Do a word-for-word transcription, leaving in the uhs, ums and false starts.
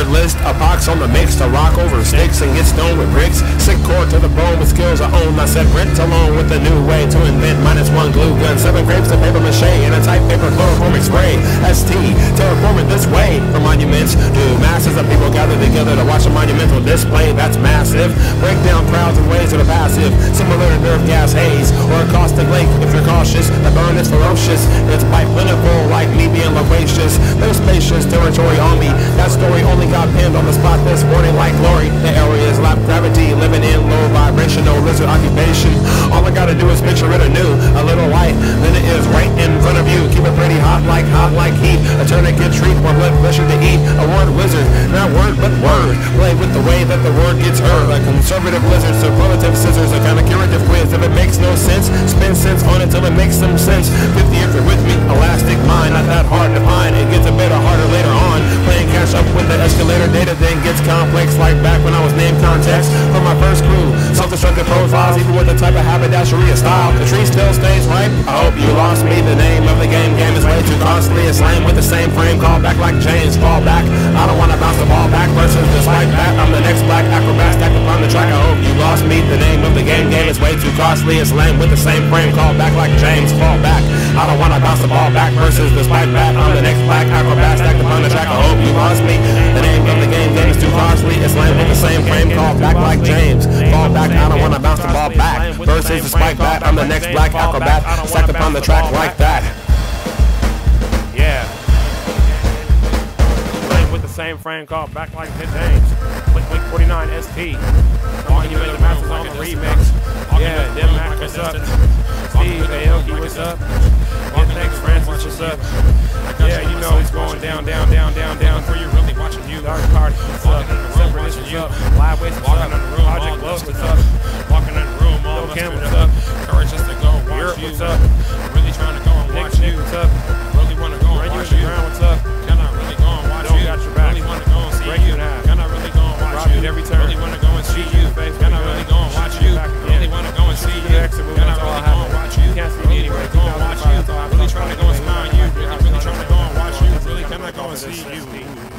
word list, a box on the mix to rock over sticks and get stoned with bricks. Sick core to the bone with skills I own. I said rent alone with a new way to invent minus one glue gun. Seven grapes of paper mache and a type paper chloroformic spray. S T, terraforming this way for monuments. Do masses of people gather together to watch a monumental display that's massive. Break down crowds in ways that are passive, similar to nerve gas haze or a caustic lake if you're cautious. The burn is ferocious, it's quite plentiful like me being loquacious. There's spacious territory on me. That story only got pinned on the spot this morning like glory. The area is lap gravity, living in low vibrational lizard occupation. All I gotta do is picture it anew, a little light, then it is right in front of you. Keep it pretty hot like hot like heat. A tourniquet treat or blood pressure to eat. A word wizard, not word but word. Play with the way that the word gets heard. A conservative lizard, superlative scissors, a kind of curative quiz. If it makes no sense, spin sense on it till it makes some sense. fifty if you're with me, elastic mind, not that hard to find. It gets a bit harder later on. Playing catch up with the escalator data then gets complex like back when I was named context for my first crew. Self-destructive profiles, even with the type of haberdashery of style. The tree still stays ripe. I hope you lost me. The name of the game game is way too costly. It's lame with the same frame. Call back like James. Fall back. I don't want to bounce the ball back versus despite that. I'm the next black acrobat stacked upon the track. I hope you lost me. The name of the game game is way too costly. It's lame with the same frame. Call back like James. Fall back. I don't want to bounce the ball back versus despite that. I'm the next black acrobat stacked upon the track. I hope you lost me. The name of the game game is too costly. It's lame with the same frame. Call back like James. Fall back. I don't want to bounce the ball back versus despite that. I'm the next black acrobat stacked upon the track like that. Yeah. Playing with the same frame called back like James. Click Click forty-nine S P. Walking you in the masters on the remix. Yeah, Dim Mak, what's up? Steve Aoki, what's up? Yeah, thanks Francis, what's up? Yeah, you know it's going down, down, down, down, down. For you really watching you. Dark Party, what's up? Separatist, what's up? Live Waste, what's up? Project Love, what's up? Walking in the room, all Kim, what's up? Courage just to go watch you. What's up? Really trying to go and watch you. What's up? Really want to go and watch you. What's up? Can I really go and watch you? Don't got your back. Really want to go and see you. Can I really go and watch you? Every turn. Really want to go and see you. Can I really go and watch you? Really want to go and see you. Can I really go and watch you? Can't see me anyway. Go and watch you. Really trying to go and smile you. Really trying to go and watch you. Really can I go and see you?